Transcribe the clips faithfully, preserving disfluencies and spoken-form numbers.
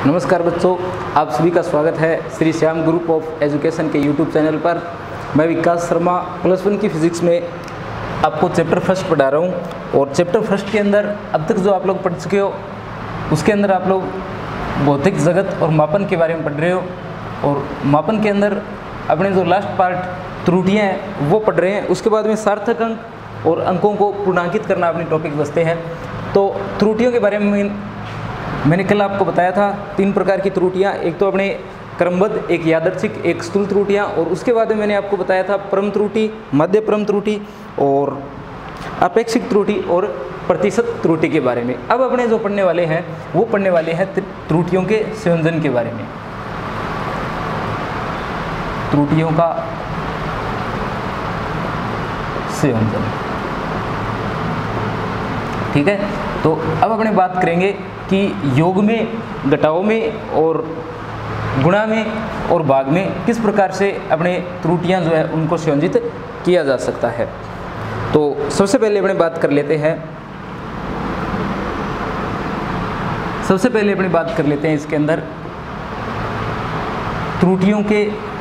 नमस्कार बच्चों, आप सभी का स्वागत है Shri Shyam group of education के यूट्यूब चैनल पर। मैं विकास शर्मा प्लस वन की फिजिक्स में आपको चैप्टर फर्स्ट पढ़ा रहा हूँ। और चैप्टर फर्स्ट के अंदर अब तक जो आप लोग पढ़ चुके हो उसके अंदर आप लोग भौतिक जगत और मापन के बारे में पढ़ रहे हो। और मापन के अंदर अपने जो लास्ट पार्ट त्रुटियाँ हैं वो पढ़ रहे हैं। उसके बाद में सार्थक अंक और अंकों को पूर्णांकित करना अपने टॉपिक बचते हैं। तो त्रुटियों के बारे में मैंने कल आपको बताया था तीन प्रकार की त्रुटियां, एक तो अपने क्रमबद्ध, एक यादृच्छिक, एक स्थूल त्रुटियां। और उसके बाद में मैंने आपको बताया था परम त्रुटि, मध्य परम त्रुटि और अपेक्षिक त्रुटि और प्रतिशत त्रुटि के बारे में। अब अपने जो पढ़ने वाले हैं वो पढ़ने वाले हैं त्रुटियों के संयोजन के बारे में। त्रुटियों का संयोजन, ठीक है। तो अब अपने बात करेंगे कि योग में, घटाव में और गुणा में और भाग में किस प्रकार से अपने त्रुटियां जो है उनको संयोजित किया जा सकता है। तो सबसे पहले अपने बात कर लेते हैं सबसे पहले अपनी बात कर लेते हैं इसके अंदर त्रुटियों के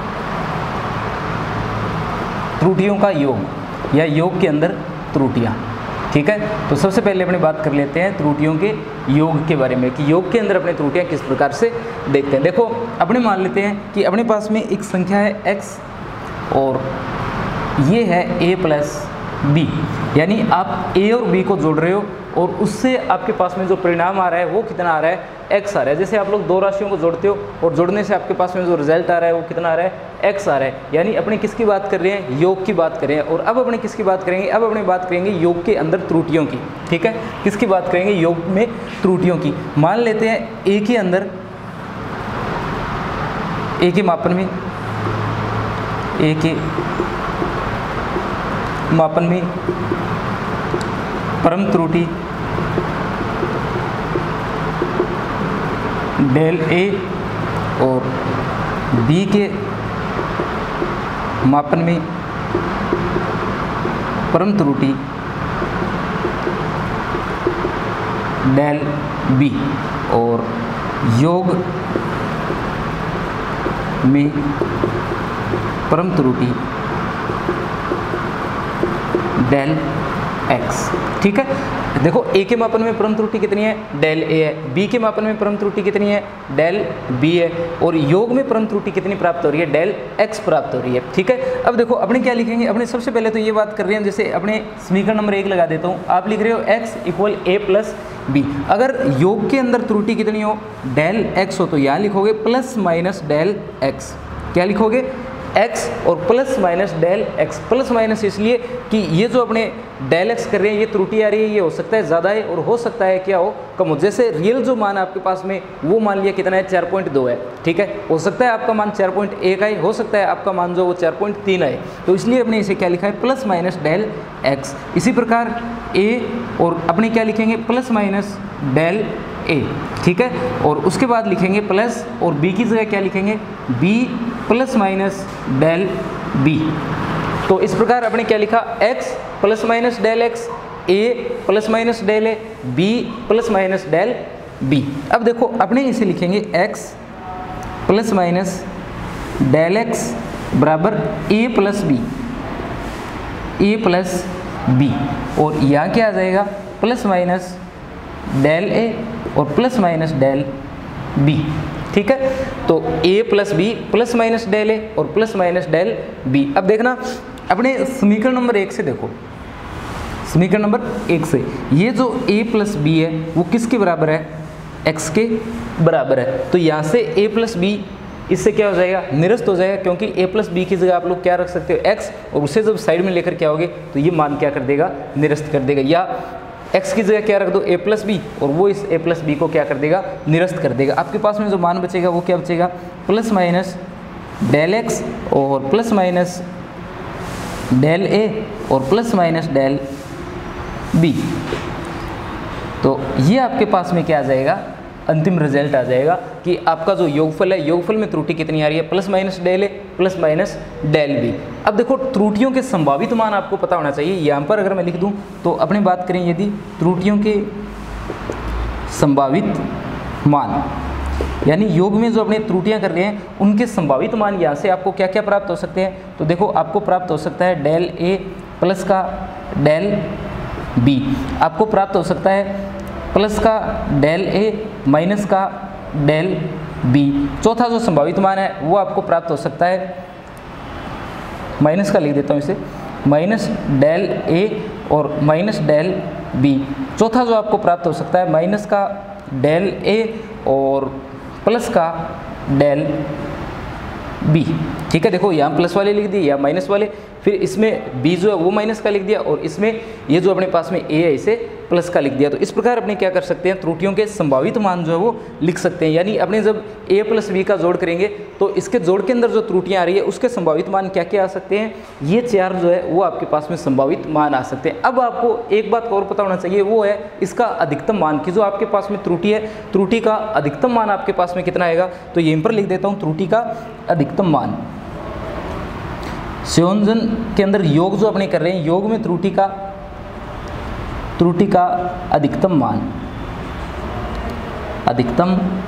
त्रुटियों का योग या योग के अंदर त्रुटियां, ठीक है। तो सबसे पहले अपने बात कर लेते हैं त्रुटियों के योग के बारे में कि योग के अंदर अपने त्रुटियां किस प्रकार से देखते हैं। देखो, अपने मान लेते हैं कि अपने पास में एक संख्या है x और ये है a प्लस बी, यानी आप a और b को जोड़ रहे हो और उससे आपके पास में जो परिणाम आ रहा है वो कितना आ रहा है, x आ रहा है। जैसे आप लोग दो राशियों को जोड़ते हो और जोड़ने से आपके पास में जो रिजल्ट आ रहा है वो कितना आ रहा है, x आ रहा है। यानी अपने किसकी बात कर रहे हैं, योग की बात कर रहे हैं। और अब अपने किसकी बात करेंगे, अब अपने बात करेंगे योग के अंदर त्रुटियों की, ठीक है। किसकी बात करेंगे, योग में त्रुटियों की। मान लेते हैं a के अंदर, a के मापन में a के मापन में परम त्रुटि डेल ए और बी के मापन में परम त्रुटि डेल बी और योग में परम त्रुटि डेल एक्स, ठीक है। देखो, a के मापन में परम त्रुटि कितनी है, डेल a है। b के मापन में परम त्रुटि कितनी है, डेल b है। और योग में परम त्रुटि कितनी प्राप्त हो रही है, डेल x प्राप्त हो रही है, ठीक है। अब देखो अपने क्या लिखेंगे, अपने सबसे पहले तो ये बात कर रहे हैं, जैसे अपने समीकरण नंबर एक लगा देता हूँ। आप लिख रहे हो x equal a plus B. अगर योग के अंदर त्रुटि कितनी हो, डेल x हो, तो यहाँ लिखोगे प्लस माइनस डेल x। क्या लिखोगे, x और plus minus del x। Plus minus इसलिए कि ये जो अपने डेल x कर रहे हैं ये त्रुटि आ रही है, ये हो सकता है ज़्यादा है और हो सकता है क्या हो, कम हो। जैसे रियल जो मान आपके पास में वो मान लिया कितना है, चार पॉइंट दो है, ठीक है। हो सकता है आपका मान चार पॉइंट एक आए, हो सकता है आपका मान जो वो चार पॉइंट तीन आए। तो इसलिए अपने इसे क्या लिखा है, प्लस माइनस डेल x। इसी प्रकार a और अपने क्या लिखेंगे, प्लस माइनस डेल a, ठीक है। और उसके बाद लिखेंगे प्लस, और b की जगह क्या लिखेंगे, b plus minus del b। तो इस प्रकार अपने क्या लिखा, x plus minus del x, a plus minus del a, b plus minus del b। अब देखो अपने इसे लिखेंगे x plus minus del x बराबर a plus B, a plus b। और यहाँ क्या आ जाएगा, प्लस माइनस डेल a और प्लस माइनस डेल b, ठीक है। तो a plus B plus minus del A और प्लस माइनस डेल बी। अब देखना अपने समीकरण नंबर एक से, देखो समीकरण नंबर एक से ये जो a प्लस बी है वो किसके बराबर है, x के बराबर है। तो यहाँ से a प्लस बी इससे क्या हो जाएगा, निरस्त हो जाएगा, क्योंकि a प्लस बी की जगह आप लोग क्या रख सकते हो, x, और उसे जब साइड में लेकर क्या होगे तो ये मान क्या कर देगा, निरस्त कर देगा। या x की जगह क्या रख दो, a प्लस बी, और वो इस a प्लस बी को क्या कर देगा, निरस्त कर देगा। आपके पास में जो मान बचेगा वो क्या बचेगा, प्लस माइनस डेल x और प्लस माइनस डेल a और प्लस माइनस डेल b। तो ये आपके पास में क्या आ जाएगा, अंतिम रिजल्ट आ जाएगा कि आपका जो योगफल है, योगफल में त्रुटि कितनी आ रही है, plus minus del A plus minus del B. अब देखो त्रुटियों के संभावित मान आपको पता होना चाहिए। यहाँ पर अगर मैं लिख दूँ तो अपने बात करें यदि त्रुटियों के संभावित मान, यानी योग में जो अपने त्रुटियां कर रहे हैं उनके संभावित मान यहाँ से आपको क्या क्या प्राप्त हो सकते हैं। तो देखो आपको प्राप्त हो सकता है डेल ए प्लस का डेल बी, आपको प्राप्त हो सकता है प्लस का डेल ए माइनस का डेल बी। चौथा जो संभावित मान है वो आपको प्राप्त हो सकता है, माइनस का लिख देता हूँ इसे, माइनस डेल ए और माइनस डेल बी। चौथा जो आपको प्राप्त हो सकता है माइनस का डेल ए और प्लस का डेल बी। ठीक है, देखो यहाँ प्लस वाले लिख दिए या माइनस वाले, फिर इसमें बी जो है वो माइनस का लिख दिया और इसमें ये जो अपने पास में ए है इसे प्लस का लिख दिया। तो इस प्रकार अपने क्या कर सकते हैं, त्रुटियों के संभावित मान जो है वो लिख सकते हैं। यानी अपने जब ए प्लस बी का जोड़ करेंगे तो इसके जोड़ के अंदर जो त्रुटियां आ रही है उसके संभावित मान क्या क्या आ सकते हैं, ये चार जो है वो आपके पास में संभावित मान आ सकते हैं। अब आपको एक बात और पता होना चाहिए, वो है इसका अधिकतम मान की जो आपके पास में त्रुटि है, त्रुटि का अधिकतम मान आपके पास में कितना आएगा। तो यहीं पर लिख देता हूँ त्रुटि का अधिकतम मान। संयोजन के अंदर योग जो अपने कर रहे हैं, योग में त्रुटि का त्रुटि का अधिकतम मान, अधिकतम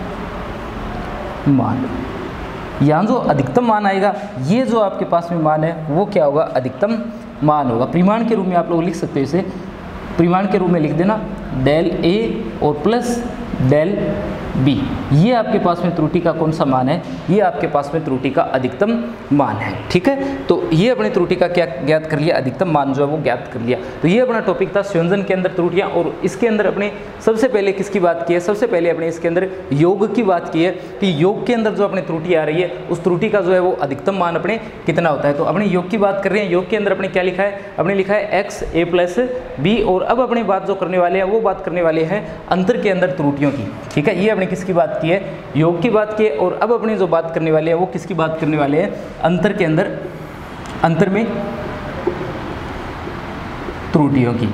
मान, यहाँ जो अधिकतम मान आएगा ये जो आपके पास में मान है वो क्या होगा, अधिकतम मान होगा। परिमाण के रूप में आप लोग लिख सकते हो इसे, परिमाण के रूप में लिख देना डेल ए और प्लस डेल बी। ये आपके पास में त्रुटि का कौन सा मान है, ये आपके पास में त्रुटि का अधिकतम मान है। ठीक है, तो ये अपने त्रुटि का क्या ज्ञात कर लिया, अधिकतम मान जो है वो ज्ञात कर लिया। तो ये अपना टॉपिक था संयोजन के अंदर त्रुटियां, और इसके अंदर अपने सबसे पहले किसकी बात की है, सबसे पहले अपने इसके अंदर योग की बात की है कि योग के अंदर जो अपने त्रुटि आ रही है उस त्रुटि का जो है वो अधिकतम मान अपने कितना होता है। तो अपने योग की बात कर रहे हैं, योग के अंदर अपने क्या लिखा है, अपने लिखा है एक्स ए प्लस बी। और अब अपने बात जो करने वाले हैं वो बात करने वाले हैं अंतर के अंदर त्रुटियों की। ठीक है, ये अपने किसकी बात की है, योग की बात की है। और अब अपने जो बात करने वाले हैं वो किसकी बात करने वाले हैं, अंतर के अंदर, अंतर में त्रुटियों की,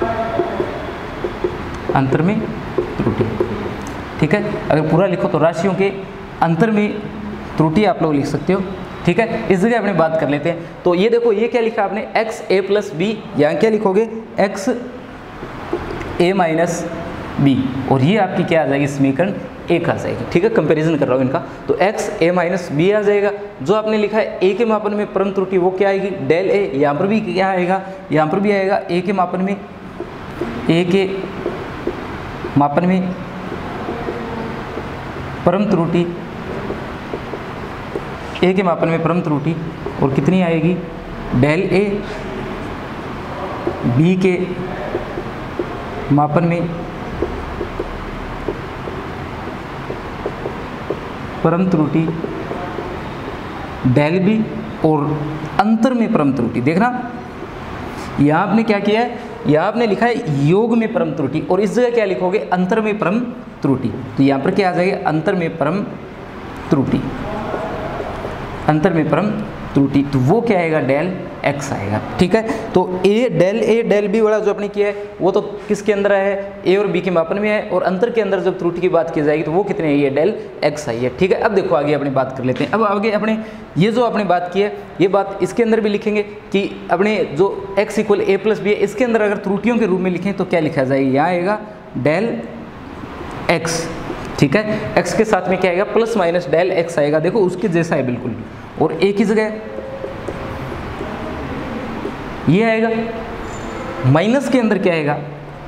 अंतर में त्रुटि। ठीक है, अगर पूरा लिखो तो राशियों के अंतर में त्रुटि आप लोग लिख सकते हो। ठीक है, इस जगह अपने बात कर लेते हैं। तो ये देखो ये क्या लिखा आपने, एक्स ए प्लस बी, यहाँ क्या लिखोगे एक्स ए माइनस बी, और ये आपकी क्या आ जाएगी, समीकरण एक आ जाएगी। ठीक है, कंपैरिजन कर रहा हूँ इनका, तो एक्स ए माइनस बी आ जाएगा। जो आपने लिखा है ए के मापन में परम त्रुटि वो क्या आएगी, डेल ए। यहाँ पर भी क्या आएगा, यहाँ पर भी आएगा ए के मापन में, ए के मापन में परम त्रुटि, ए के मापन में परम त्रुटि, और कितनी आएगी, डेल ए। बी के मापन में परम त्रुटि डेल बी, और अंतर में परम त्रुटि। देखना यहाँ आपने क्या किया है, यहाँ आपने लिखा है योग में परम त्रुटि, और इस जगह क्या लिखोगे, अंतर में परम त्रुटि। तो यहाँ पर क्या आ जाएगा, अंतर में परम त्रुटि, अंतर में परम त्रुटि, तो वो क्या आएगा, डेल एक्स आएगा। ठीक है, तो A del A del B वाला जो आपने किया है वो तो किसके अंदर है, ए और बी के मापन में है, और अंतर के अंदर जब त्रुटि की बात की जाएगी तो वो कितने आई है, डेल एक्स आई है। ठीक है, अब देखो आगे अपनी बात कर लेते हैं। अब आगे अपने ये जो आपने बात की है ये बात इसके अंदर भी लिखेंगे कि अपने जो X equal A plus B है इसके अंदर अगर त्रुटियों के रूप में लिखें तो क्या लिखा जाएगा, यहाँ आएगा डेल एक्स। ठीक है, एक्स के साथ में क्या आएगा, प्लस माइनस डेल एक्स आएगा। देखो उसके जैसा है बिल्कुल, और एक ही जगह ये आएगा, माइनस के अंदर क्या आएगा,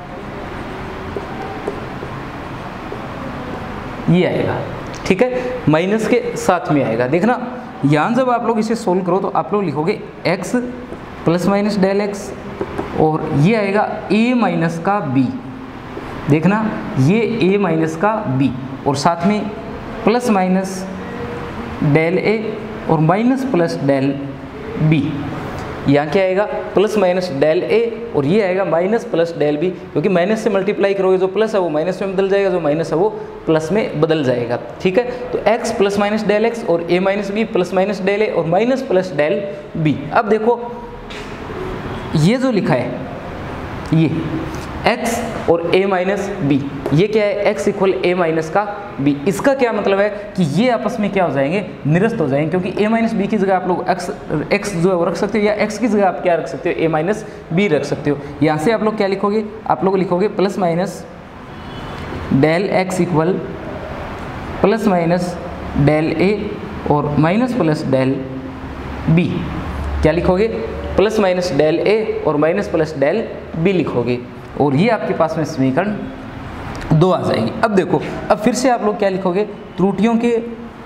ये आएगा। ठीक है, माइनस के साथ में आएगा। देखना यहाँ जब आप लोग इसे सोल्व करो तो आप लोग लिखोगे x plus minus del X, और ये आएगा a माइनस का b। देखना ये a माइनस का b, और साथ में प्लस माइनस डेल a और माइनस प्लस डेल b। यहाँ क्या आएगा, प्लस माइनस डेल ए, और ये आएगा माइनस प्लस डेल बी, क्योंकि माइनस से मल्टीप्लाई करोगे जो प्लस है वो माइनस में बदल जाएगा, जो माइनस है वो प्लस में बदल जाएगा। ठीक है, तो x plus minus del X और a minus B plus minus del A और माइनस प्लस डेल बी। अब देखो ये जो लिखा है ये x और a माइनस बी, ये क्या है, x इक्वल a माइनस का b। इसका क्या मतलब है कि ये आपस में क्या हो जाएंगे, निरस्त हो जाएंगे, क्योंकि a माइनस बी की जगह आप लोग x x जो है वो रख सकते हो, या x की जगह आप क्या रख सकते हो, a माइनस बी रख सकते हो। यहाँ से आप लोग क्या लिखोगे, आप लोग लिखोगे plus minus del x equal plus minus del A और माइनस प्लस डेल बी। क्या लिखोगे? प्लस माइनस डेल ए और माइनस प्लस डेल बी लिखोगे और ये आपके पास में समीकरण दो आ जाएगी। अब देखो, अब फिर से आप लोग क्या लिखोगे? त्रुटियों के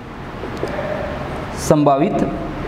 संभावित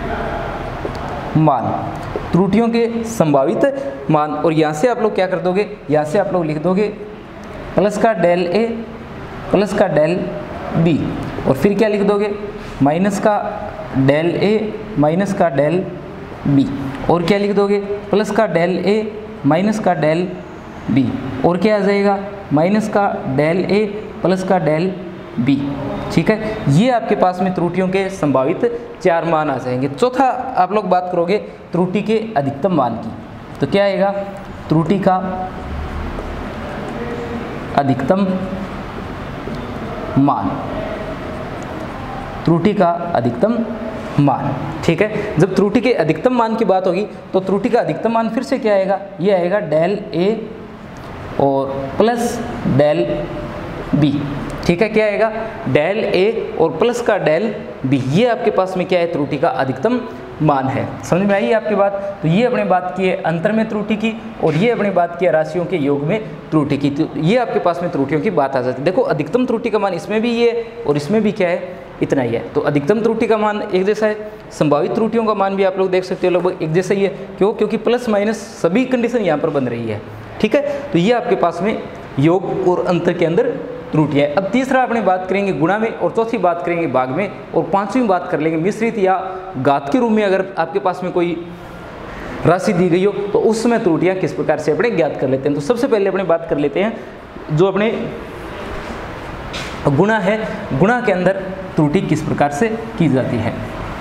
मान, त्रुटियों के संभावित मान, और यहाँ से आप लोग क्या कर दोगे? यहाँ से आप लोग लिख दोगे प्लस का डेल ए प्लस का डेल बी और फिर क्या लिख दोगे? माइनस का डेल ए माइनस का डेल बी और क्या लिख दोगे? प्लस का डेल ए माइनस का डेल बी और क्या आ जाएगा? माइनस का डेल ए प्लस का डेल बी। ठीक है, ये आपके पास में त्रुटियों के संभावित चार मान आ जाएंगे। चौथा आप लोग बात करोगे त्रुटि के अधिकतम मान की, तो क्या आएगा? त्रुटि का अधिकतम मान, त्रुटि का अधिकतम मान। ठीक है, जब त्रुटि के अधिकतम मान की बात होगी तो त्रुटि का अधिकतम मान फिर से क्या आएगा? ये आएगा डेल ए और प्लस डेल बी। ठीक है, क्या आएगा? डेल ए और प्लस का डेल बी। ये आपके पास में क्या है? त्रुटि का अधिकतम मान है। समझ में आई आपकी बात? तो ये अपने बात की है अंतर में त्रुटि की और ये अपने बात की है राशियों के योग में त्रुटि की। तो ये आपके पास में त्रुटियों की बात आ जाती है। देखो, अधिकतम त्रुटि का मान इसमें भी ये और इसमें भी क्या है? इतना ही है। तो अधिकतम त्रुटि का मान एक जैसा है, संभावित त्रुटियों का मान भी आप लोग देख सकते हो लगभग एक जैसा ही है। क्यों? क्योंकि प्लस माइनस सभी कंडीशन यहाँ पर बन रही है। ठीक है, तो ये आपके पास में योग और अंतर के अंदर त्रुटियाँ है। अब तीसरा अपने बात करेंगे गुणा में और चौथी बात करेंगे भाग में और पांचवी बात कर लेंगे मिश्रित या घात के रूप में। अगर आपके पास में कोई राशि दी गई हो तो उस समय त्रुटियाँ किस प्रकार से अपने ज्ञात कर लेते हैं। तो सबसे पहले अपने बात कर लेते हैं जो अपने गुणा है, गुणा के अंदर त्रुटि किस प्रकार से की जाती है।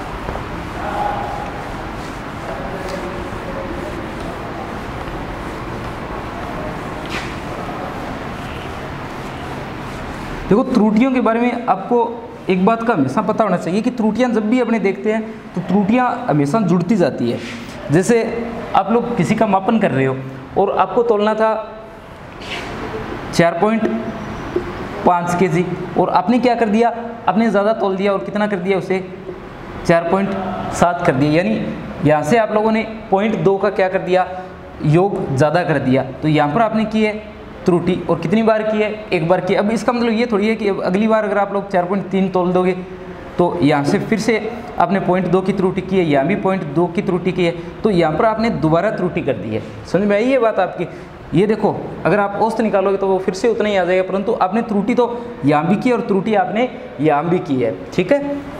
देखो, त्रुटियों के बारे में आपको एक बात का हमेशा पता होना चाहिए कि त्रुटियां जब भी अपने देखते हैं तो त्रुटियां हमेशा जुड़ती जाती है। जैसे आप लोग किसी का मापन कर रहे हो और आपको तोलना था चार पॉइंट पाँच के जी और आपने क्या कर दिया? आपने ज़्यादा तोल दिया और कितना कर दिया? उसे चार पॉइंट सात कर दिया। यानी यहाँ से आप लोगों ने पॉइंट दो का क्या कर दिया? योग ज़्यादा कर दिया। तो यहाँ पर आपने की है त्रुटि और कितनी बार की है? एक बार की। अब इसका मतलब ये थोड़ी है कि अब अगली बार अगर आप लोग चार पॉइंट तीन तोल दोगे तो यहाँ से फिर से आपने पॉइंट दो की त्रुटि की है, यहाँ भी पॉइंट दो की त्रुटि की है, तो यहाँ पर आपने दोबारा त्रुटि कर दी है। समझ में आई ये बात आपकी? ये देखो, अगर आप औसत निकालोगे तो वो फिर से उतना ही आ जाएगा, परंतु आपने त्रुटि तो यहाँ भी की और त्रुटि आपने यहाँ भी की है। ठीक है,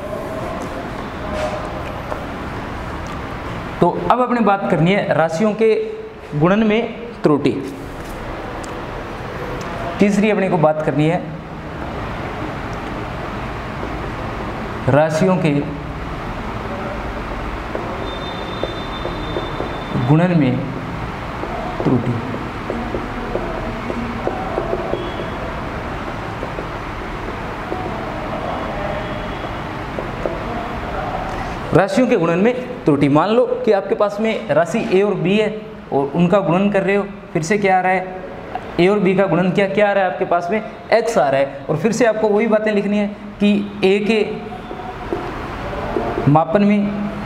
तो अब अपने बात करनी है राशियों के गुणन में त्रुटि। तीसरी अपने को बात करनी है राशियों के गुणन में त्रुटि। राशियों के गुणन में त्रुटि। मान लो कि आपके पास में राशि ए और बी है और उनका गुणन कर रहे हो, फिर से क्या आ रहा है? ए और बी का गुणन क्या क्या आ रहा है आपके पास में? एक्स आ रहा है। और फिर से आपको वही बातें लिखनी है कि ए के मापन में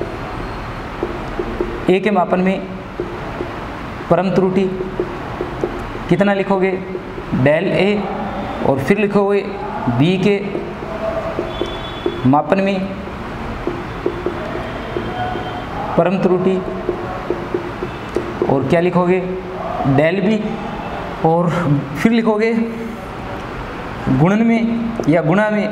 ए के मापन में परम त्रुटि कितना लिखोगे? डेल ए और फिर लिखोगे बी के मापन में परम त्रुटि और क्या लिखोगे? डेल बी और फिर लिखोगे गुणन में या गुणा में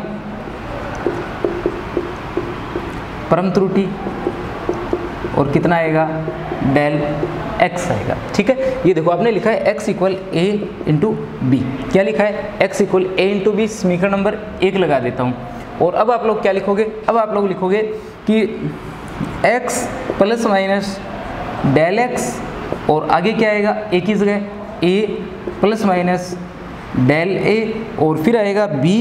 परम त्रुटि और कितना आएगा? डेल एक्स आएगा। ठीक है, ये देखो आपने लिखा है x equal A into B. क्या लिखा है? x equal A into B. समीकरण नंबर एक लगा देता हूँ। और अब आप लोग क्या लिखोगे? अब आप लोग लिखोगे कि x plus minus del X और आगे क्या आएगा? ए की जगह a plus minus del A और फिर आएगा b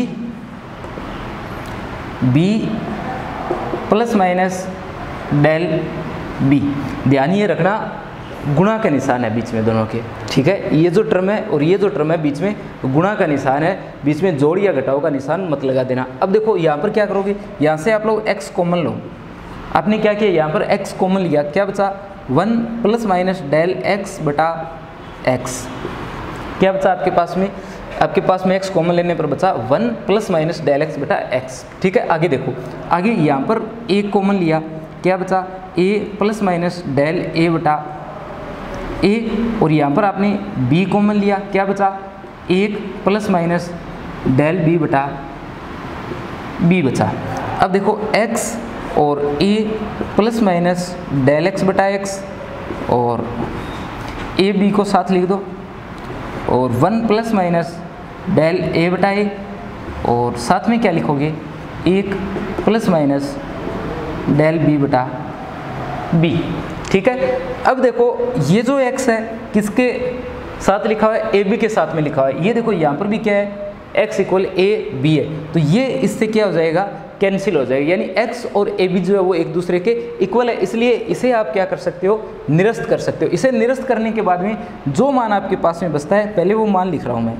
b plus minus del B. ध्यान ये रखना गुणा का निशान है बीच में दोनों के, ठीक है। ये जो टर्म है और ये जो टर्म है बीच में गुणा का निशान है, बीच में जोड़ या घटाव का निशान मत लगा देना। अब देखो यहाँ पर क्या करोगे, यहाँ से आप लोग x कॉमन लो। आपने क्या किया, यहाँ पर x कॉमन लिया, क्या बचा, one plus minus del X बटा एक्स। क्या बचा आपके पास में, आपके पास में x कॉमन लेने पर बचा one plus minus del X बटा एक्स, ठीक है। आगे देखो, आगे यहाँ पर a कॉमन लिया, क्या बचा, a plus minus del a बटा a, और यहाँ पर आपने b कॉमन लिया, क्या बचा, एक प्लस माइनस डेल b बटा b बचा। अब देखो x और a plus minus del x बटा x, और a b को साथ लिख दो, और one plus minus del a बटा a, और साथ में क्या लिखोगे, एक प्लस माइनस डेल b बटा b, ठीक है। अब देखो ये जो x है किसके साथ लिखा हुआ है, ए बी के साथ में लिखा हुआ है। ये देखो यहाँ पर भी क्या है, x इक्वल ए बी है, तो ये इससे क्या हो जाएगा, कैंसिल हो जाएगा, यानी x और ए बी जो है वो एक दूसरे के इक्वल है, इसलिए इसे आप क्या कर सकते हो, निरस्त कर सकते हो। इसे निरस्त करने के बाद में जो मान आपके पास में बचता है, पहले वो मान लिख रहा हूँ मैं,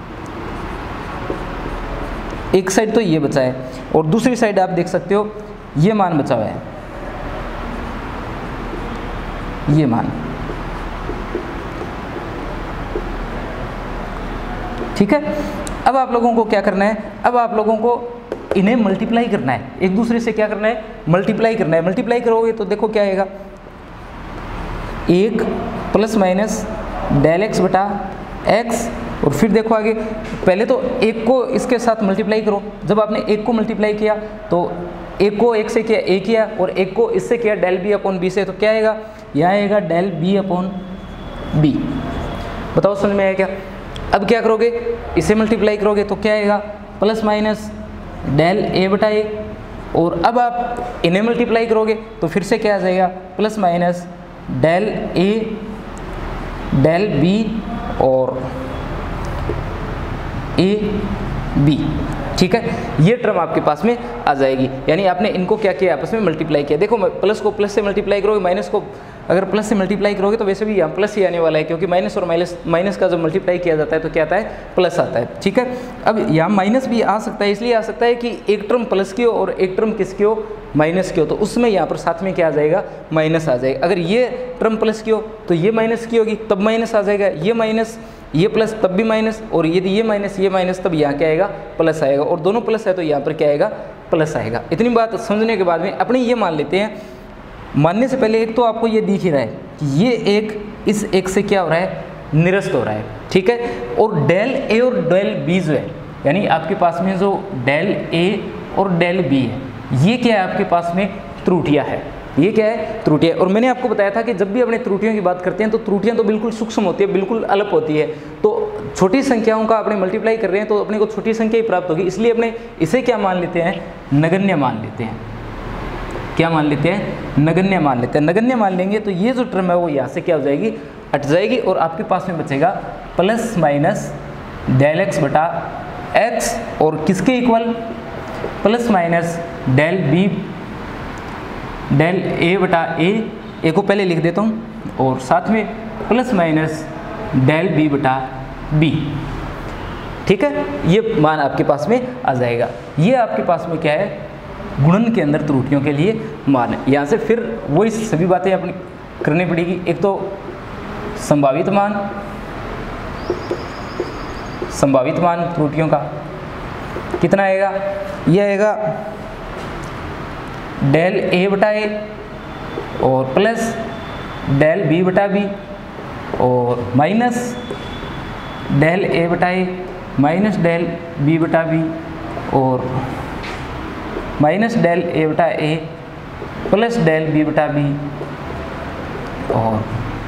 एक साइड तो ये बचा है और दूसरी साइड आप देख सकते हो ये मान बचा हुआ है, ये मान, ठीक है। अब आप लोगों को क्या करना है, अब आप लोगों को इन्हें मल्टीप्लाई करना है, एक दूसरे से क्या करना है, मल्टीप्लाई करना है। मल्टीप्लाई करोगे तो देखो क्या आएगा, एक प्लस माइनस डेल एक्स बटा एक्स, और फिर देखो आगे, पहले तो एक को इसके साथ मल्टीप्लाई करो। जब आपने एक को मल्टीप्लाई किया तो एक को एक से किया ए किया, और एक को इससे किया डेल बी अपॉन बी से, तो क्या आएगा, यहाँ आएगा डेल बी अपॉन बी। बताओ समझ में आया क्या। अब क्या करोगे, इसे मल्टीप्लाई करोगे तो क्या आएगा, प्लस माइनस डेल ए बटा ए, और अब आप इन्हें मल्टीप्लाई करोगे तो फिर से क्या आ जाएगा, plus minus del A del B और ए बी, ठीक है। ये टर्म आपके पास में आ जाएगी, यानी आपने इनको क्या किया, आपस में मल्टीप्लाई किया। देखो प्लस को प्लस से मल्टीप्लाई करोगे, माइनस को अगर प्लस से मल्टीप्लाई करोगे तो वैसे भी यहाँ प्लस ही आने वाला है, क्योंकि माइनस और माइनस माइनस का जब मल्टीप्लाई किया जाता है तो क्या आता है, प्लस आता है, ठीक है। अब यहाँ माइनस भी आ सकता है, इसलिए आ सकता है कि एक टर्म प्लस की हो और एक टर्म किसकी हो, माइनस की हो, तो उसमें यहाँ पर साथ में क्या आ जाएगा, माइनस आ जाएगा। अगर ये टर्म प्लस की हो तो ये माइनस की होगी, तब माइनस आ जाएगा, ये माइनस ये प्लस तब भी माइनस, और यदि ये माइनस ये माइनस तब यहाँ क्या आएगा, प्लस आएगा, और दोनों प्लस है तो यहाँ पर क्या आएगा, प्लस आएगा। इतनी बात समझने के बाद में अपने ये मान लेते हैं, मानने से पहले एक तो आपको ये दिख ही रहा है कि ये एक इस एक से क्या हो रहा है, निरस्त हो रहा है, ठीक है। और डेल ए और डेल बी जो है, यानी आपके पास में जो डेल ए और डेल बी है, ये क्या है आपके पास में, त्रुटियाँ है, ये क्या है, त्रुटियाँ। और मैंने आपको बताया था कि जब भी अपने त्रुटियों की बात करते हैं तो त्रुटियाँ तो बिल्कुल सूक्ष्म होती है, बिल्कुल अल्प होती है, तो छोटी संख्याओं का अपने मल्टीप्लाई कर रहे हैं तो अपने को छोटी संख्या ही प्राप्त होगी, इसलिए अपने इसे क्या मान लेते हैं, नगण्य मान लेते हैं। क्या मान लेते हैं, नगण्य मान लेते हैं। नगण्य मान लेंगे तो ये जो टर्म है वो यहाँ से क्या हो जाएगी, हट जाएगी, और आपके पास में बचेगा प्लस माइनस डेल एक्स बटा एक्स, और किसके equal, plus minus del B del A बटा ए, ए को पहले लिख देता हूँ, और साथ में प्लस माइनस डेल बी बटा बी, ठीक है। ये मान आपके पास में आ जाएगा। ये आपके पास में क्या है, गुणन के अंदर त्रुटियों के लिए मान है। यहाँ से फिर वही सभी बातें अपनी करनी पड़ेगी। एक तो संभावित मान, संभावित मान त्रुटियों का कितना आएगा, ये आएगा डेल ए बटा ए और प्लस डेल बी बटा बी, और माइनस डेल ए बटा ए माइनस डेल बी बटा बी, और माइनस डेल ए बटा ए प्लस डेल बी बटा बी, और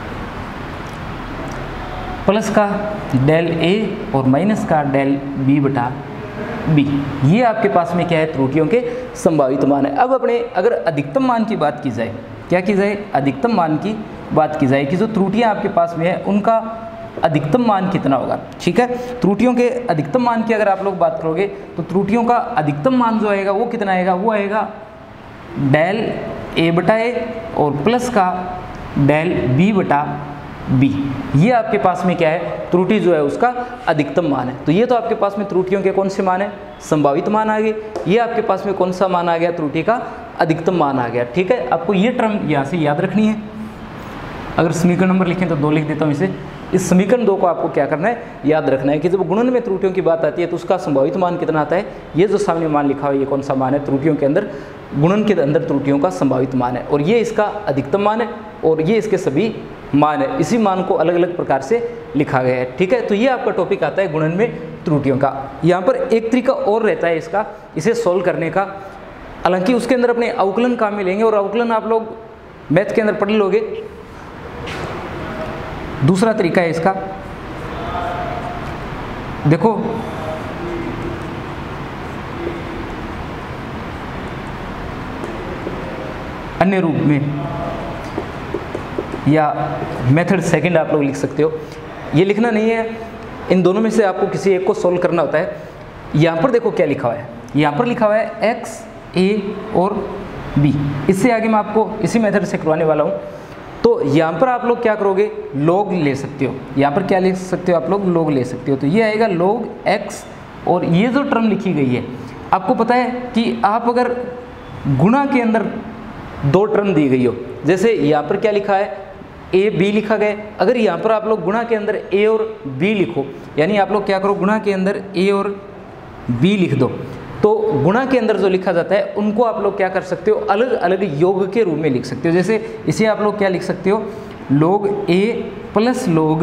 प्लस का डेल ए और माइनस का डेल बी बटा बी। ये आपके पास में क्या है, त्रुटियों के संभावित मान है। अब अपने अगर अधिकतम मान की बात की जाए, क्या की जाए, अधिकतम मान की बात की जाए कि जो त्रुटियां आपके पास में है उनका अधिकतम मान कितना होगा, ठीक है। त्रुटियों के अधिकतम मान की अगर आप लोग बात करोगे तो त्रुटियों का अधिकतम मान जो आएगा वो कितना आएगा, वो आएगा डेल ए बटा ए और प्लस का डेल बी बटा बी, ये आपके पास में क्या है, त्रुटि जो है उसका अधिकतम मान है। तो ये तो आपके पास में त्रुटियों के कौन से मान है, संभावित मान आ गए। ये आपके पास में कौन सा मान आ गया, त्रुटि का अधिकतम मान आ गया। ठीक है, आपको ये टर्म यहाँ से याद रखनी है। अगर समीकरण नंबर लिखें तो दो लिख देता हूँ इसे। इस समीकरण दो को आपको क्या करना है, याद रखना है कि जब गुणन में त्रुटियों की बात आती है तो उसका संभावित मान कितना आता है। ये जो सामने मान लिखा हुआ है ये कौन सा मान है, त्रुटियों के अंदर, गुणन के अंदर त्रुटियों का संभावित मान है, और ये इसका अधिकतम मान है और ये इसके सभी मान है। इसी मान को अलग अलग प्रकार से लिखा गया है। ठीक है, तो ये आपका टॉपिक आता है गुणन में त्रुटियों का। यहाँ पर एक तरीका और रहता है इसका, इसे सोल्व करने का, हालांकि उसके अंदर अपने अवकलन काम में लेंगे और अवकलन आप लोग मैथ के अंदर पढ़ लोगे। दूसरा तरीका है इसका, देखो अन्य रूप में या मेथड सेकंड आप लोग लिख सकते हो। ये लिखना नहीं है, इन दोनों में से आपको किसी एक को सोल्व करना होता है। यहाँ पर देखो क्या लिखा हुआ है, यहाँ पर लिखा हुआ है एक्स ए और बी। इससे आगे मैं आपको इसी मेथड से करवाने वाला हूँ। तो यहाँ पर आप लोग क्या करोगे, लोग ले सकते हो। यहाँ पर क्या ले सकते हो आप लोग, लोग ले सकते हो। तो ये आएगा लोग एक्स, और ये जो टर्म लिखी गई है आपको पता है कि आप अगर गुणा के अंदर दो टर्म दी गई हो, जैसे यहाँ पर क्या लिखा है, ए बी लिखा गया, अगर यहाँ पर आप लोग गुणा के अंदर ए और बी लिखो, यानी आप लोग क्या करो, गुणा के अंदर ए और बी लिख दो, तो गुणा के अंदर जो लिखा जाता है उनको आप लोग क्या कर सकते हो, अलग अलग योग के रूप में लिख सकते हो। जैसे इसे आप लोग क्या लिख सकते हो, लोग ए प्लस लोग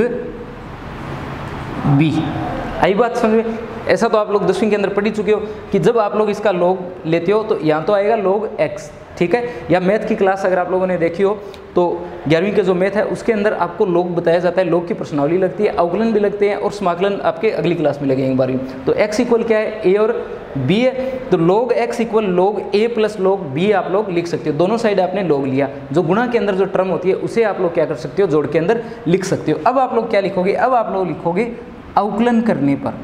बी। आई बात समझ में? ऐसा तो आप लोग दसवीं के अंदर पढ़ ही चुके हो कि जब आप लोग इसका लोग लेते हो तो यहाँ तो आएगा लोग एक्स। ठीक है, या मैथ की क्लास अगर आप लोगों ने देखी हो तो ग्यारहवीं के जो मैथ है उसके अंदर आपको लोग बताया जाता है, लोग की प्रश्नावली लगती है, अवकलन भी लगते हैं और समाकलन आपके अगली क्लास में लगेंगे बारहवीं। तो एक्स इक्वल क्या है, ए और बी है, तो लोग एक्स इक्वल लोग ए प्लस लोग बी आप लोग लिख सकते हो। दोनों साइड आपने लोग लिया, जो गुणा के अंदर जो टर्म होती है उसे आप लोग क्या कर सकते हो, जोड़ के अंदर लिख सकते हो। अब आप लोग क्या लिखोगे, अब आप लोग लिखोगे अवकलन करने पर,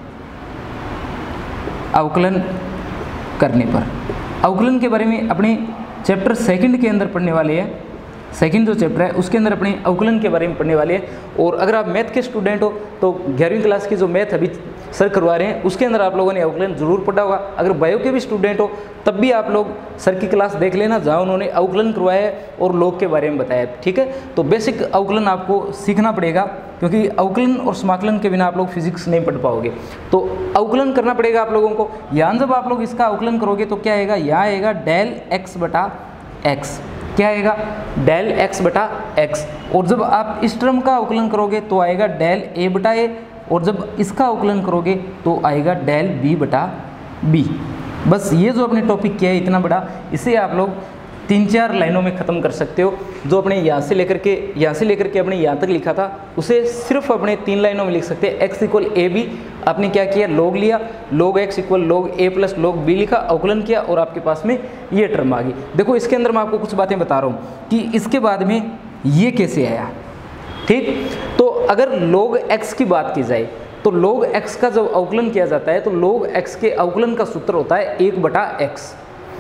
अवकलन करने पर। अवकलन के बारे में अपने चैप्टर सेकंड के अंदर पढ़ने वाले हैं, सेकंड जो चैप्टर है उसके अंदर अपने अवकलन के बारे में पढ़ने वाले हैं। और अगर आप मैथ के स्टूडेंट हो तो ग्यारहवीं क्लास की जो मैथ अभी सर करवा रहे हैं उसके अंदर आप लोगों ने अवकलन जरूर पढ़ा होगा। अगर बायो के भी स्टूडेंट हो तब भी आप लोग सर की क्लास देख लेना, जहाँ उन्होंने अवकलन करवाया है और लोग के बारे में बताया। ठीक है, तो बेसिक अवकलन आपको सीखना पड़ेगा, क्योंकि अवकलन और समाकलन के बिना आप लोग फिजिक्स नहीं पढ़ पाओगे। तो अवकलन करना पड़ेगा आप लोगों को। यहाँ जब आप लोग इसका अवकलन करोगे तो क्या आएगा, यहाँ आएगा डेल एक्स बटा एक्स। क्या आएगा, डेल एक्स बटा एक्स। और जब आप इस टर्म का अवकलन करोगे तो आएगा डेल ए बटा ए, और जब इसका अवकलन करोगे तो आएगा डेल बी बटा बी। बस ये जो अपने टॉपिक किया है इतना बड़ा, इसे आप लोग तीन चार लाइनों में ख़त्म कर सकते हो। जो अपने यहाँ से लेकर के यहाँ से लेकर के अपने यहाँ तक लिखा था उसे सिर्फ अपने तीन लाइनों में लिख सकते हैं। एक्स इक्वल ए बी, आपने क्या किया, लोग लिया, लोग एक्स इक्वल लोग ए प्लस लोग बी लिखा, अवकलन किया और आपके पास में ये टर्म आ गई। देखो इसके अंदर मैं आपको कुछ बातें बता रहा हूँ कि इसके बाद में ये कैसे आया। ठीक, तो अगर लोग एक्स की बात की जाए तो लोग एक्स का जब अवकलन किया जाता है तो लोग एक्स के अवकलन का सूत्र होता है एक बटा एक्स।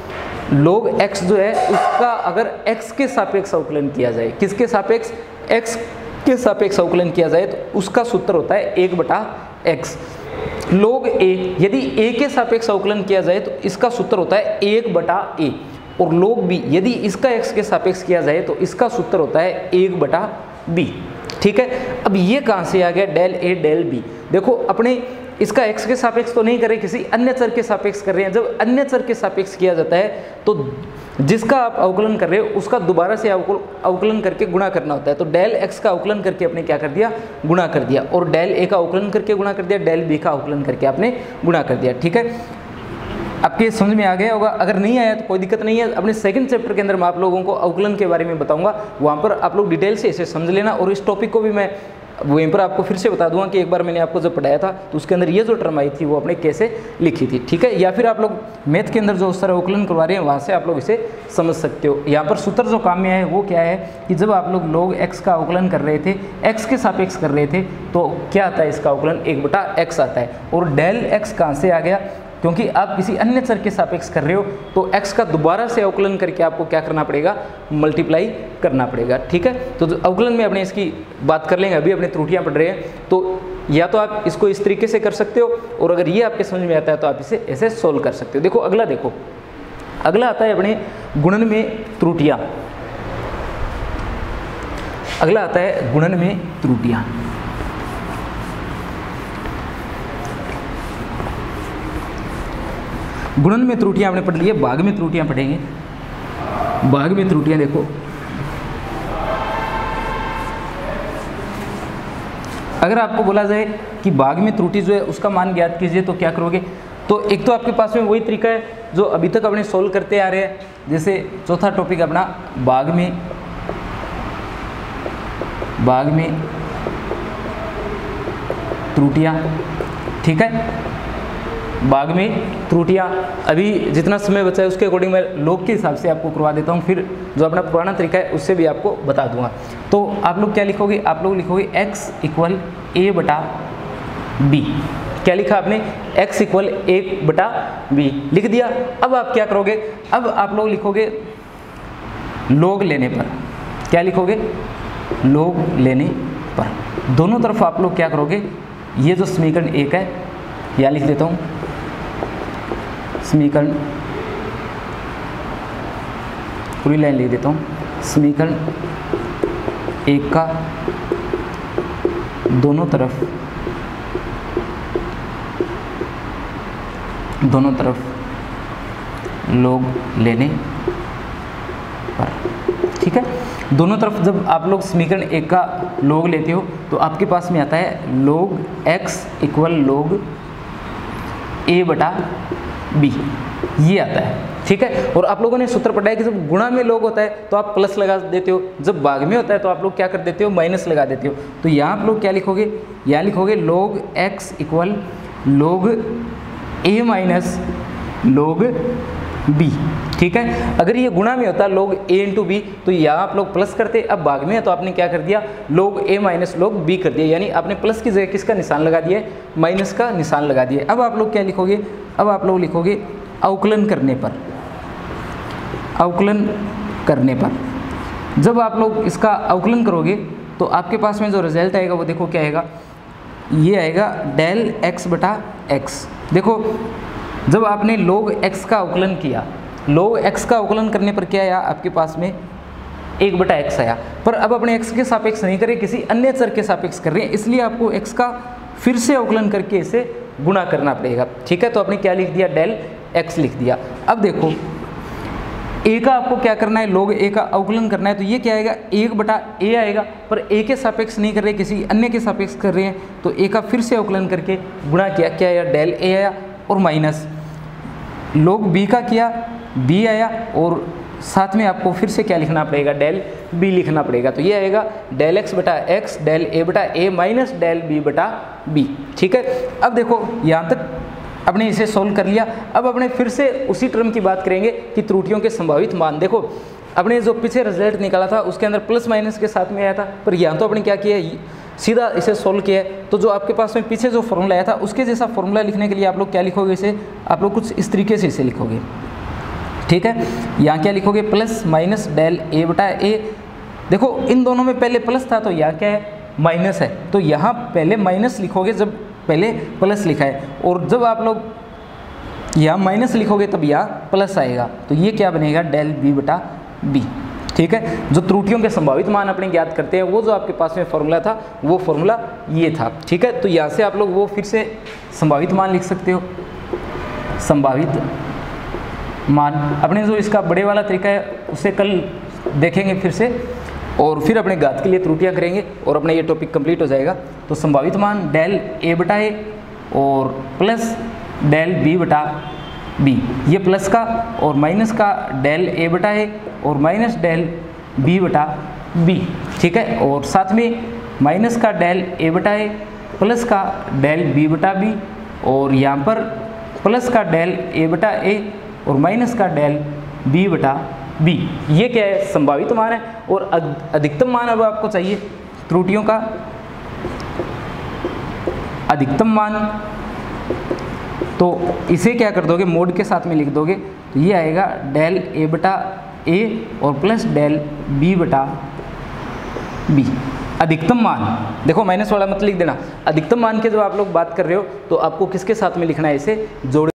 लोग x जो है उसका अगर x के सापेक्ष अवकलन किया जाए, किसके सापेक्ष, x के सापेक्ष अवकलन किया जाए तो उसका सूत्र होता है एक बटा एक्स। लोग a यदि a के सापेक्ष अवकलन किया जाए तो इसका सूत्र होता है एक बटा a। और लोग b यदि इसका x के सापेक्ष किया जाए तो इसका सूत्र होता है एक बटा b। ठीक है, अब ये कहाँ से आ गया डेल a डेल b। देखो अपने इसका x के सापेक्ष तो नहीं कर रहे, किसी अन्य चर के सापेक्ष कर रहे हैं। जब अन्य चर के सापेक्ष किया जाता है तो जिसका आप अवकलन कर रहे हो उसका दोबारा से अवकलन करके गुणा करना होता है। तो डेल x का अवकलन करके आपने क्या कर दिया, गुणा कर दिया, और डेल a का अवकलन करके गुणा कर दिया, डेल b का अवकलन करके आपने गुणा कर दिया। ठीक है, आपके समझ में आ गया होगा। अगर नहीं आया तो कोई दिक्कत नहीं है, अपने सेकंड चैप्टर के अंदर मैं आप लोगों को अवकलन के बारे में बताऊंगा, वहाँ पर आप लोग डिटेल से इसे समझ लेना। और इस टॉपिक को भी मैं वहीं पर आपको फिर से बता दूंगा कि एक बार मैंने आपको जब पढ़ाया था तो उसके अंदर ये जो टर्म आई थी वो आपने कैसे लिखी थी। ठीक है, या फिर आप लोग मैथ के अंदर जो उस तरह अवकलन करवा रहे हैं वहाँ से आप लोग इसे समझ सकते हो। यहाँ पर सूत्र जो काम में आया है वो क्या है कि जब आप लोग लोग एक्स का अवकलन कर रहे थे, एक्स के सापेक्ष कर रहे थे, तो क्या आता है इसका अवकलन एक बटा एक्स आता है। और डेल एक्स कहाँ से आ गया, क्योंकि आप किसी अन्य चर के सापेक्ष कर रहे हो तो x का दोबारा से अवकलन करके आपको क्या करना पड़ेगा, मल्टीप्लाई करना पड़ेगा। ठीक है, तो अवकलन में अपने इसकी बात कर लेंगे, अभी अपने त्रुटियां पढ़ रहे हैं। तो या तो आप इसको इस तरीके से कर सकते हो, और अगर ये आपके समझ में आता है तो आप इसे ऐसे सोल्व कर सकते हो। देखो अगला, देखो अगला आता है अपने गुणन में त्रुटियां। अगला आता है गुणन में त्रुटियां। गुणन में त्रुटियां आपने पढ़ ली है, भाग में त्रुटियां पढ़ेंगे। भाग में त्रुटियां देखो, अगर आपको बोला जाए कि भाग में त्रुटि जो है उसका मान ज्ञात कीजिए तो क्या करोगे, तो एक तो आपके पास में वही तरीका है जो अभी तक अपने सोल्व करते आ रहे हैं। जैसे चौथा टॉपिक अपना भाग में भाग में त्रुटियां। ठीक है, भाग में त्रुटियां, अभी जितना समय बचा है उसके अकॉर्डिंग मैं लॉग के हिसाब से आपको करवा देता हूँ, फिर जो अपना पुराना तरीका है उससे भी आपको बता दूंगा। तो आप लोग क्या लिखोगे, आप लोग लिखोगे x इक्वल ए बटा बी। क्या लिखा आपने, x इक्वल एक बटा बी लिख दिया। अब आप क्या करोगे, अब आप लोग लिखोगे लॉग लेने पर, क्या लिखोगे, लॉग लेने पर। दोनों तरफ आप लोग क्या करोगे, ये जो समीकरण एक है या लिख देता हूँ, समीकरण पूरी लाइन लिख देता हूँ, समीकरण एक का दोनों तरफ दोनों तरफ लॉग लेने पर। ठीक है, दोनों तरफ जब आप लोग समीकरण एक का लॉग लेते हो तो आपके पास में आता है लॉग x इक्वल लॉग a बटा b, ये आता है। ठीक है, और आप लोगों ने सूत्र पढ़ा है कि जब गुणा में लॉग होता है तो आप प्लस लगा देते हो, जब भाग में होता है तो आप लोग क्या कर देते हो, माइनस लगा देते हो। तो यहाँ आप लोग क्या लिखोगे, यहाँ लिखोगे लॉग x इक्वल log a minus log b। ठीक है, अगर ये गुणा में होता log a इंटू बी तो यहाँ आप लोग प्लस करते, अब भाग में है तो आपने क्या कर दिया, log a minus log b कर दिया, यानी आपने प्लस की जगह किसका निशान लगा दिया, माइनस का निशान लगा दिया। अब आप लोग क्या लिखोगे, अब आप लोग लिखोगे अवकलन करने पर, अवकलन करने पर। जब आप लोग इसका अवकलन करोगे तो आपके पास में जो रिजल्ट आएगा वो देखो क्या आएगा, ये आएगा डेल एक्स बटा एक्स। देखो जब आपने log x का अवकलन किया, log x का अवकलन करने पर क्या आया, आपके पास में एक बटा एक्स आया। पर अब अपने x के सापेक्ष नहीं करें, किसी अन्य चर के सापेक्ष कर रहे हैं, इसलिए आपको x का फिर से अवकलन करके इसे गुणा करना पड़ेगा। ठीक है, तो आपने क्या लिख दिया, डेल x लिख दिया। अब देखो a का आपको क्या करना है, log a का अवकलन करना है, तो ये क्या आएगा, एक बटा a आएगा। पर a के सापेक्ष नहीं कर रहे, किसी अन्य के सापेक्ष कर रहे हैं, तो a का फिर से अवकलन करके गुणा किया, क्या आया, डेल a आया, और माइनस log b का किया, b आया, और साथ में आपको फिर से क्या लिखना पड़ेगा, डेल b लिखना पड़ेगा। तो ये आएगा डेल x बटा x डेल a बटा a माइनस डेल b बटा b। ठीक है, अब देखो यहाँ तक अपने इसे सोल्व कर लिया। अब अपने फिर से उसी टर्म की बात करेंगे कि त्रुटियों के संभावित मान। देखो अपने जो पीछे रिजल्ट निकाला था उसके अंदर प्लस माइनस के साथ में आया था, पर यहाँ तो अपने क्या किया, सीधा इसे सोल्व किया है। तो जो आपके पास में पीछे जो फॉर्मूला आया था उसके जैसा फॉर्मूला लिखने के लिए आप लोग क्या लिखोगे, इसे आप लोग कुछ इस तरीके से इसे लिखोगे। ठीक है, यहाँ क्या लिखोगे, प्लस माइनस डेल ए बटा ए। देखो इन दोनों में पहले प्लस था तो यहाँ क्या है, माइनस है, तो यहाँ पहले माइनस लिखोगे जब पहले प्लस लिखा है, और जब आप लोग यहाँ माइनस लिखोगे तब यहाँ प्लस आएगा। तो ये क्या बनेगा, डेल बी बटा बी। ठीक है, जो त्रुटियों के संभावित मान अपने ज्ञात करते हैं वो जो आपके पास में फॉर्मूला था वो फॉर्मूला ये था। ठीक है, तो यहाँ से आप लोग वो फिर से संभावित मान लिख सकते हो, संभावित मान। अपने जो इसका बड़े वाला तरीका है उसे कल देखेंगे फिर से, और फिर अपने घात के लिए त्रुटियां करेंगे और अपना ये टॉपिक कंप्लीट हो जाएगा। तो संभावित मान डेल ए बटा ए और प्लस डेल बी बटा बी, ये प्लस का और माइनस का डेल ए बटा ए और माइनस डेल बी बटा बी। ठीक है, और साथ में माइनस का डेल ए बटा ए प्लस का डेल बी बटा बी, और यहाँ पर प्लस का डेल ए बटा ए और माइनस का डेल बी बटा बी। ये क्या है, संभावित मान है। और अधिकतम मान अब आपको चाहिए त्रुटियों का, अधिकतम मान तो इसे क्या कर दोगे, मोड के साथ में लिख दोगे, तो ये आएगा डेल ए बटा ए और प्लस डेल बी बटा बी। अधिकतम मान, देखो माइनस वाला मत लिख देना, अधिकतम मान के जब आप लोग बात कर रहे हो तो आपको किसके साथ में लिखना है, इसे जोड़